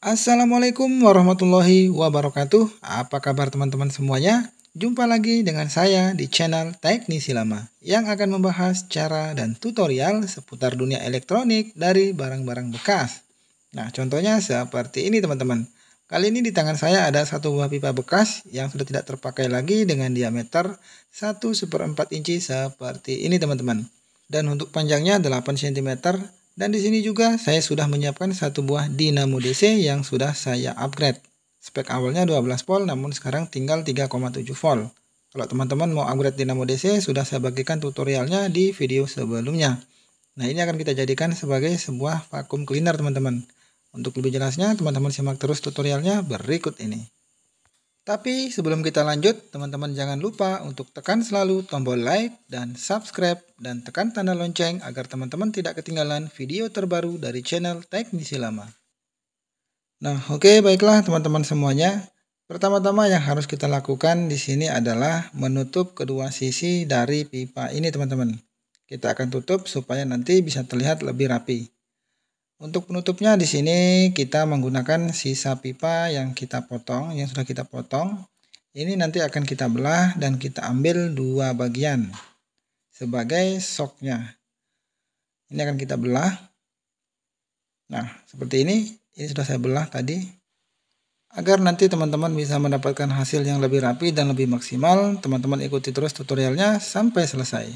Assalamualaikum warahmatullahi wabarakatuh. Apa kabar teman-teman semuanya? Jumpa lagi dengan saya di channel Teknik Silama yang akan membahas cara dan tutorial seputar dunia elektronik dari barang-barang bekas. Nah, contohnya seperti ini teman-teman. Kali ini di tangan saya ada satu buah pipa bekas yang sudah tidak terpakai lagi dengan diameter 1/4 inci seperti ini teman-teman. Dan untuk panjangnya 8 cm. Dan di sini juga saya sudah menyiapkan satu buah dinamo DC yang sudah saya upgrade. Spek awalnya 12 volt namun sekarang tinggal 3,7 volt. Kalau teman-teman mau upgrade dinamo DC sudah saya bagikan tutorialnya di video sebelumnya. Nah, ini akan kita jadikan sebagai sebuah vacuum cleaner teman-teman. Untuk lebih jelasnya teman-teman simak terus tutorialnya berikut ini. Tapi sebelum kita lanjut, teman-teman jangan lupa untuk tekan selalu tombol like dan subscribe dan tekan tanda lonceng agar teman-teman tidak ketinggalan video terbaru dari channel Teknik Silama. Nah, oke, baiklah teman-teman semuanya. Pertama-tama yang harus kita lakukan di sini adalah menutup kedua sisi dari pipa ini teman-teman. Kita akan tutup supaya nanti bisa terlihat lebih rapi. Untuk penutupnya di sini kita menggunakan sisa pipa yang kita potong, yang sudah kita potong. Ini nanti akan kita belah dan kita ambil dua bagian sebagai soknya. Ini akan kita belah. Nah, seperti ini. Ini sudah saya belah tadi. Agar nanti teman-teman bisa mendapatkan hasil yang lebih rapi dan lebih maksimal, teman-teman ikuti terus tutorialnya sampai selesai.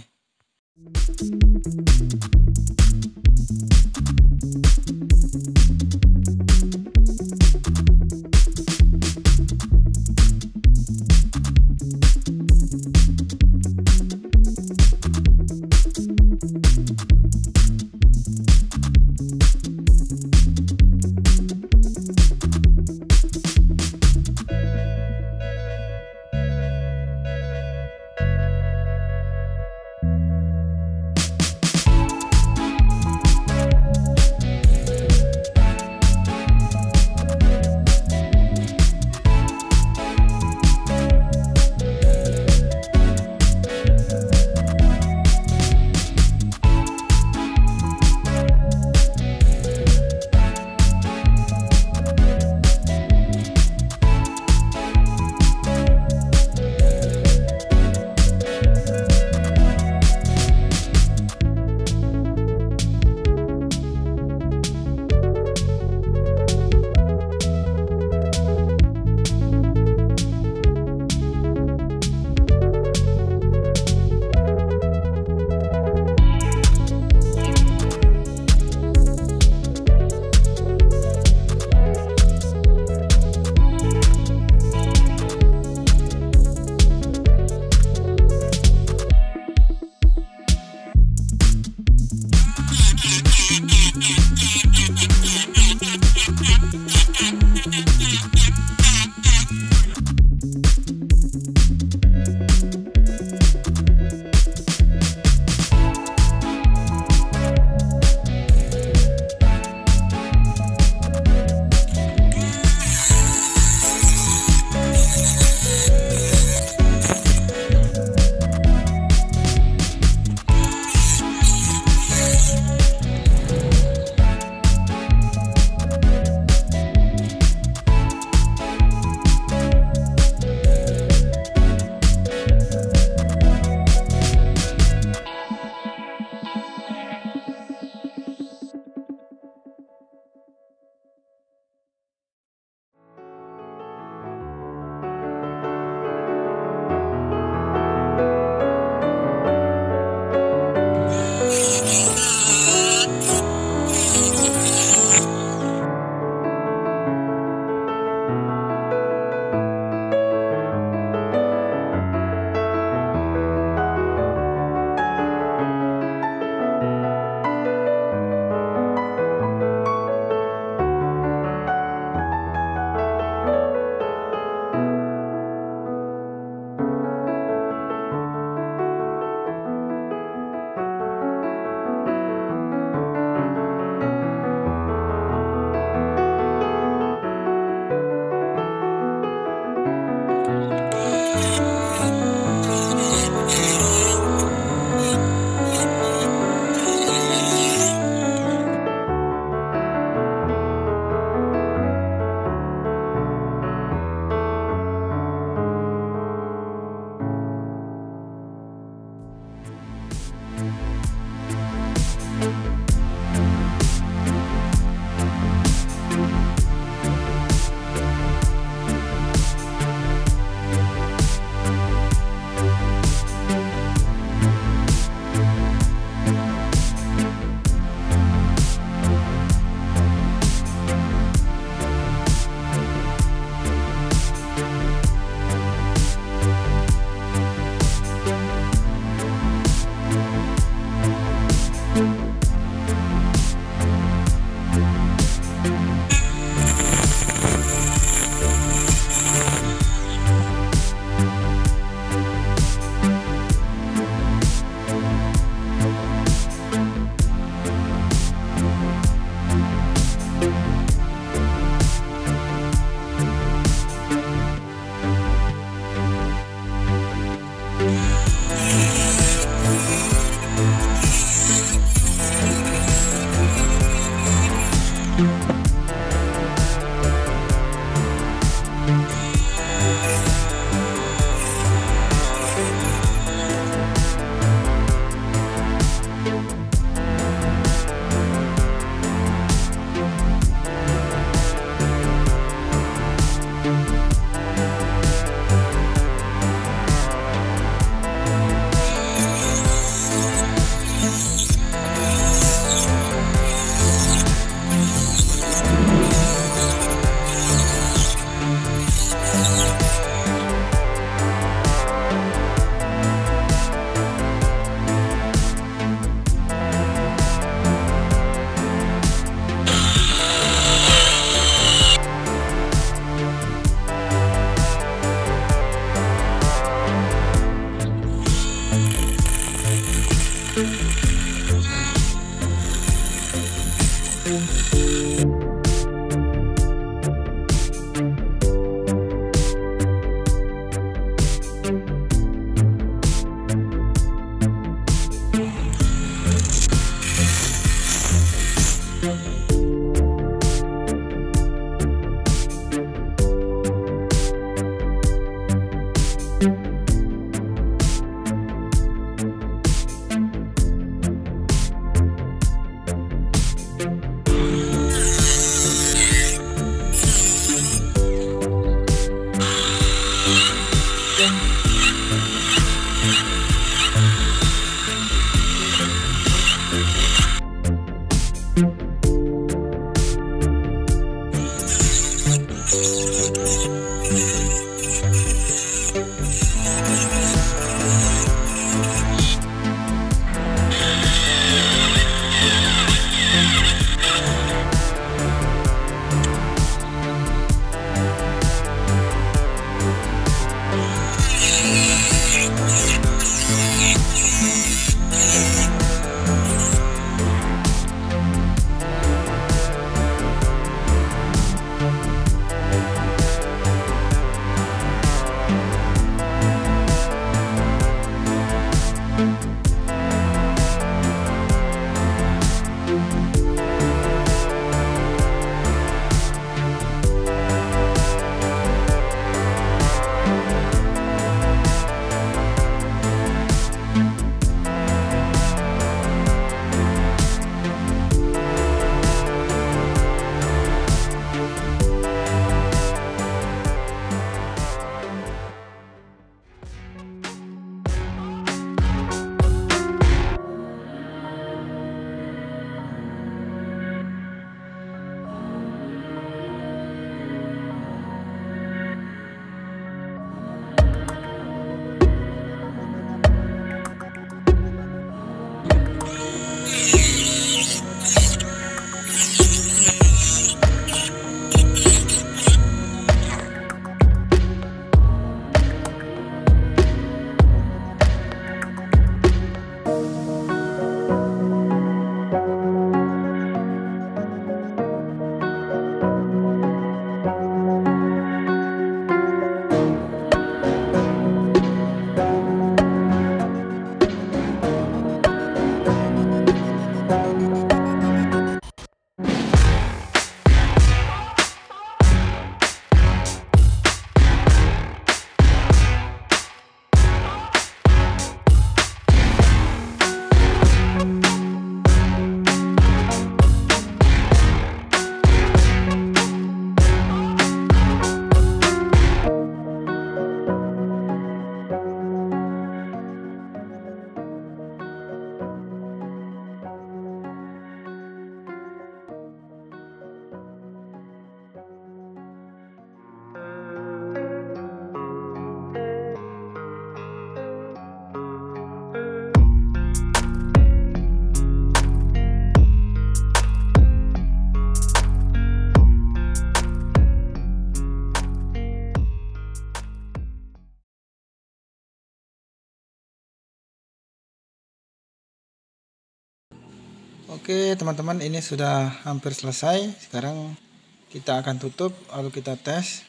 Oke teman-teman, ini sudah hampir selesai. Sekarang kita akan tutup lalu kita tes.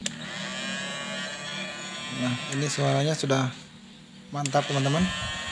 Nah, ini suaranya sudah mantap teman-teman.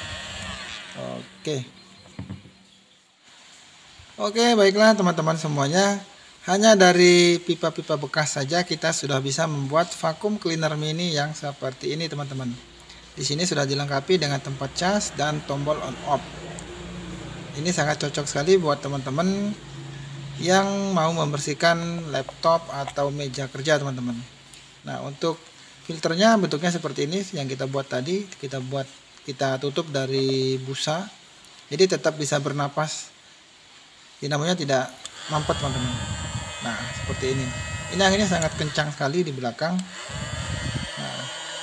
Oke, baiklah teman-teman semuanya. Hanya dari pipa-pipa bekas saja kita sudah bisa membuat vacuum cleaner mini yang seperti ini teman-teman. Di sini sudah dilengkapi dengan tempat cas dan tombol on off. Ini sangat cocok sekali buat teman-teman yang mau membersihkan laptop atau meja kerja teman-teman. Nah, untuk filternya bentuknya seperti ini yang kita buat tadi, kita tutup dari busa. Jadi tetap bisa bernapas. Dinamonya tidak mampet teman-teman. Nah, seperti ini. Ini anginnya sangat kencang sekali di belakang. Nah,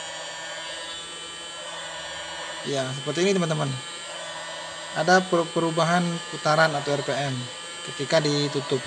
ya seperti ini teman-teman. Ada perubahan putaran atau RPM ketika ditutup.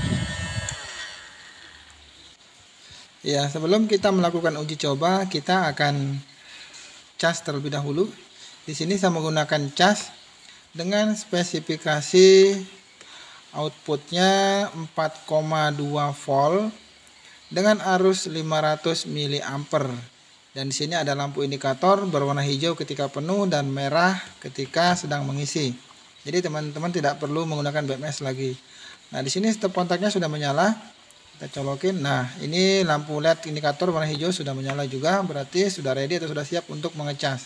Ya, sebelum kita melakukan uji coba, kita akan cas terlebih dahulu. Di sini saya menggunakan cas dengan spesifikasi outputnya 4,2 volt dengan arus 500 mA. Dan di sini ada lampu indikator berwarna hijau ketika penuh dan merah ketika sedang mengisi. Jadi teman-teman tidak perlu menggunakan BMS lagi. Nah, di sini stop kontaknya sudah menyala. Kita colokin. Nah, ini lampu LED indikator warna hijau sudah menyala juga, berarti sudah ready atau sudah siap untuk mengecas.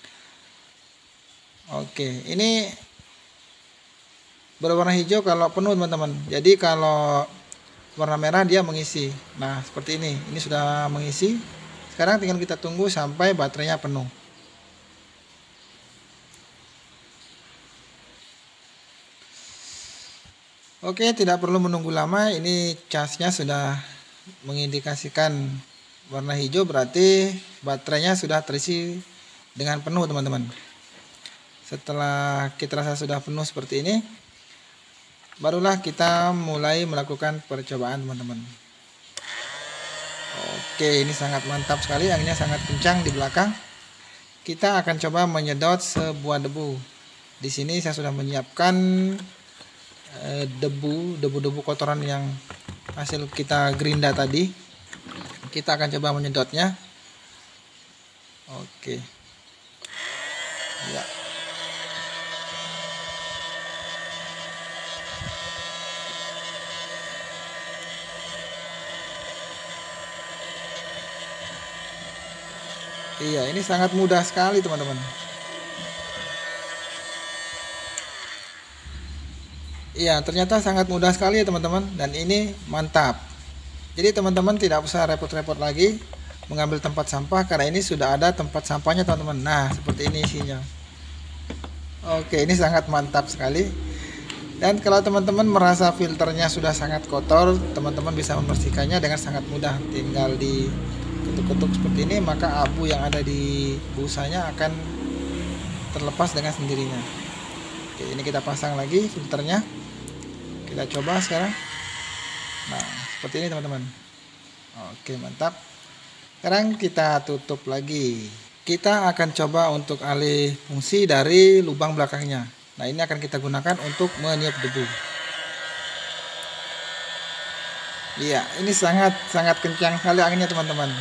Oke, ini berwarna hijau kalau penuh teman-teman. Jadi kalau warna merah dia mengisi. Nah, seperti ini. Ini sudah mengisi. Sekarang tinggal kita tunggu sampai baterainya penuh. Oke, tidak perlu menunggu lama. Ini casnya sudah mengindikasikan warna hijau, berarti baterainya sudah terisi dengan penuh teman-teman. Setelah kita rasa sudah penuh seperti ini, barulah kita mulai melakukan percobaan teman-teman. Oke, ini sangat mantap sekali, anginnya sangat kencang di belakang. Kita akan coba menyedot sebuah debu. Di sini saya sudah menyiapkan debu-debu kotoran yang hasil kita gerinda tadi. Kita akan coba menyedotnya. Oke. Ya. Iya, ini sangat mudah sekali teman-teman. Iya, ternyata sangat mudah sekali ya teman-teman, dan ini mantap. Jadi teman-teman tidak usah repot-repot lagi mengambil tempat sampah, karena ini sudah ada tempat sampahnya teman-teman. Nah, seperti ini isinya. Oke, ini sangat mantap sekali. Dan kalau teman-teman merasa filternya sudah sangat kotor, teman-teman bisa membersihkannya dengan sangat mudah. Tinggal diketuk-ketuk seperti ini, maka abu yang ada di busanya akan terlepas dengan sendirinya. Oke, ini kita pasang lagi filternya. Kita coba sekarang. Nah, seperti ini teman-teman. Oke, mantap. Sekarang kita tutup lagi. Kita akan coba untuk alih fungsi dari lubang belakangnya. Nah, ini akan kita gunakan untuk meniup debu. Iya, ini sangat kencang sekali anginnya teman-teman.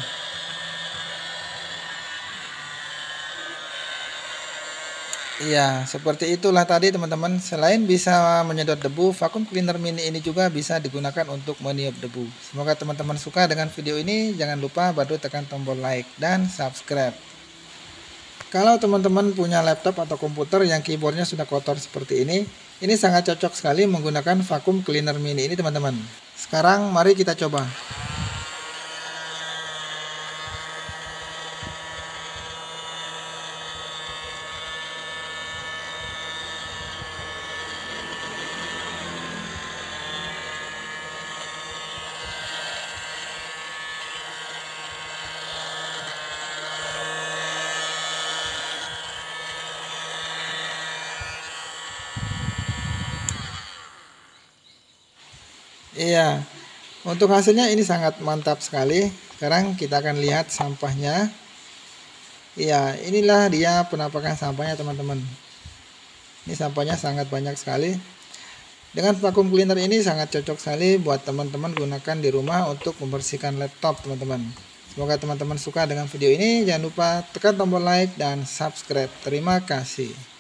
Iya, seperti itulah tadi teman-teman. Selain bisa menyedot debu, vacuum cleaner mini ini juga bisa digunakan untuk meniup debu. Semoga teman-teman suka dengan video ini. Jangan lupa bantu tekan tombol like dan subscribe. Kalau teman-teman punya laptop atau komputer yang keyboardnya sudah kotor seperti ini sangat cocok sekali menggunakan vacuum cleaner mini ini teman-teman. Sekarang mari kita coba. Iya, untuk hasilnya ini sangat mantap sekali. Sekarang kita akan lihat sampahnya. Iya, inilah dia penampakan sampahnya teman-teman. Ini sampahnya sangat banyak sekali. Dengan vacuum cleaner ini sangat cocok sekali buat teman-teman gunakan di rumah untuk membersihkan laptop teman-teman. Semoga teman-teman suka dengan video ini. Jangan lupa tekan tombol like dan subscribe. Terima kasih.